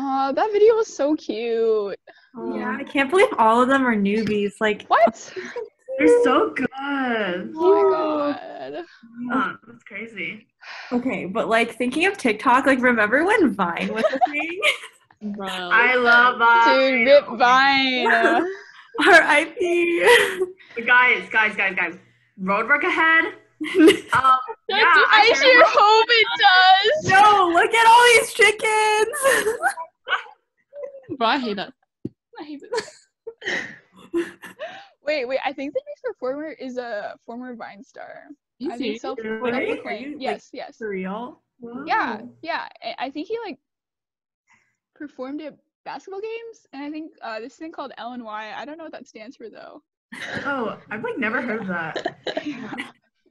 Aw, that video was so cute. Yeah, I can't believe all of them are newbies. Like, What? They're so good. Oh my god. That's crazy. okay, but like thinking of TikTok, like remember when Vine was a thing? Bro. I love Dude, Rip Vine. R.I.P. Guys. Roadwork ahead. I sure hope it does. No, look at all these chickens. Bro, I hate that. I hate it. Wait, I think the next performer is a former Vine star. You I think serious? self-proclaimed. Yes. For real? Wow. Yeah. I think he like performed at basketball games, and I think this thing called LNY. I don't know what that stands for though. Oh, I've like never heard of that.